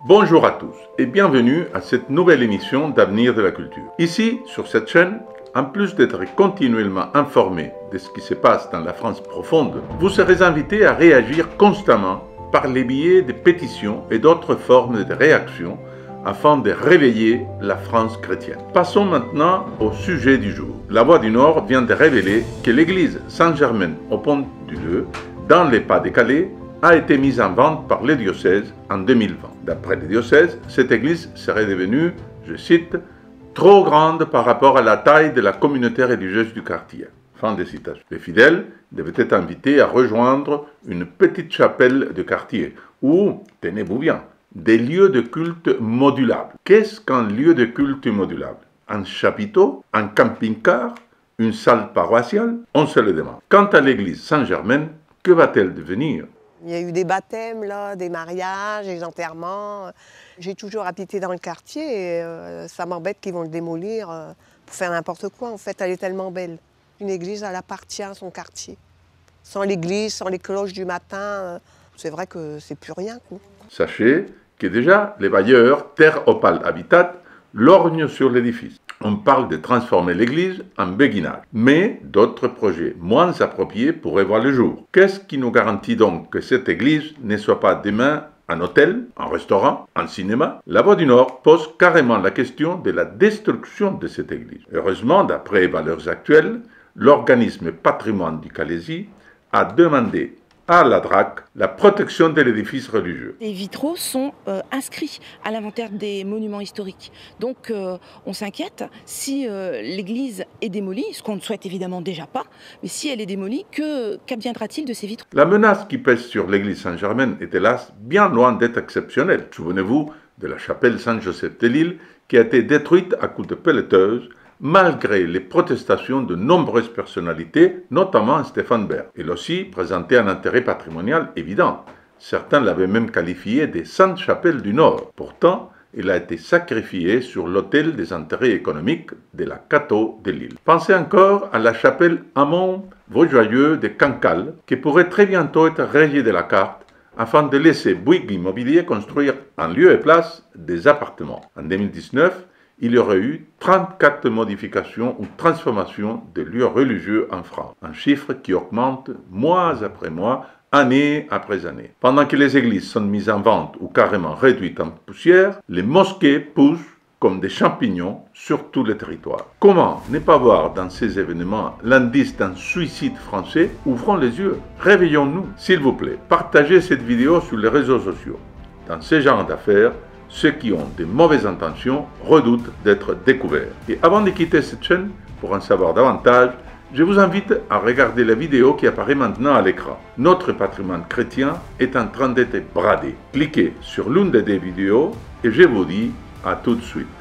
Bonjour à tous et bienvenue à cette nouvelle émission d'Avenir de la Culture. Ici, sur cette chaîne, en plus d'être continuellement informé de ce qui se passe dans la France profonde, vous serez invité à réagir constamment par les biais de pétitions et d'autres formes de réaction afin de réveiller la France chrétienne. Passons maintenant au sujet du jour. La Voix du Nord vient de révéler que l'église Saint-Germain au Pont-du-Leu, dans les Pas-de-Calais, a été mise en vente par le diocèse en 2020. D'après le diocèse, cette église serait devenue, je cite, trop grande par rapport à la taille de la communauté religieuse du quartier. Fin de citation. Les fidèles devaient être invités à rejoindre une petite chapelle de quartier ou, tenez-vous bien, des lieux de culte modulables. Qu'est-ce qu'un lieu de culte modulable? Un chapiteau? Un camping-car? Une salle paroissiale? On se le demande. Quant à l'église Saint-Germain, que va-t-elle devenir? Il y a eu des baptêmes, là, des mariages, des enterrements. J'ai toujours habité dans le quartier et ça m'embête qu'ils vont le démolir pour faire n'importe quoi. En fait, elle est tellement belle. Une église, elle appartient à son quartier. Sans l'église, sans les cloches du matin, c'est vrai que c'est plus rien, quoi. Sachez que déjà, les bailleurs Terre Opale Habitat lorgnent sur l'édifice. On parle de transformer l'église en béguinage. Mais d'autres projets moins appropriés pourraient voir le jour. Qu'est-ce qui nous garantit donc que cette église ne soit pas demain un hôtel, un restaurant, un cinéma? La Voix du Nord pose carrément la question de la destruction de cette église. Heureusement, d'après les valeurs actuelles, l'organisme Patrimoine du Calaisis a demandé à la DRAC la protection de l'édifice religieux. Les vitraux sont inscrits à l'inventaire des monuments historiques. Donc on s'inquiète si l'église est démolie, ce qu'on ne souhaite évidemment déjà pas, mais si elle est démolie, qu'adviendra-t-il de ces vitraux? La menace qui pèse sur l'église Saint-Germain est hélas bien loin d'être exceptionnelle. Souvenez-vous de la chapelle Saint-Joseph de Lille qui a été détruite à coups de pelleteuse malgré les protestations de nombreuses personnalités, notamment Stéphane Bern. Il aussi présentait un intérêt patrimonial évident. Certains l'avaient même qualifié de Sainte Chapelle du Nord. Pourtant, il a été sacrifié sur l'autel des intérêts économiques de la Cateau de Lille. Pensez encore à la chapelle Amont-Vaujoyeux de Cancale, qui pourrait très bientôt être rayée de la carte afin de laisser Bouygues Immobilier construire en lieu et place des appartements. En 2019, il y aurait eu 34 modifications ou transformations de lieux religieux en France, un chiffre qui augmente mois après mois, année après année. Pendant que les églises sont mises en vente ou carrément réduites en poussière, les mosquées poussent comme des champignons sur tout le territoire. Comment ne pas voir dans ces événements l'indice d'un suicide français? Ouvrons les yeux, réveillons-nous. S'il vous plaît, partagez cette vidéo sur les réseaux sociaux. Dans ce genre d'affaires, ceux qui ont de mauvaises intentions redoutent d'être découverts. Et avant de quitter cette chaîne, pour en savoir davantage, je vous invite à regarder la vidéo qui apparaît maintenant à l'écran. Notre patrimoine chrétien est en train d'être bradé. Cliquez sur l'une des deux vidéos et je vous dis à tout de suite.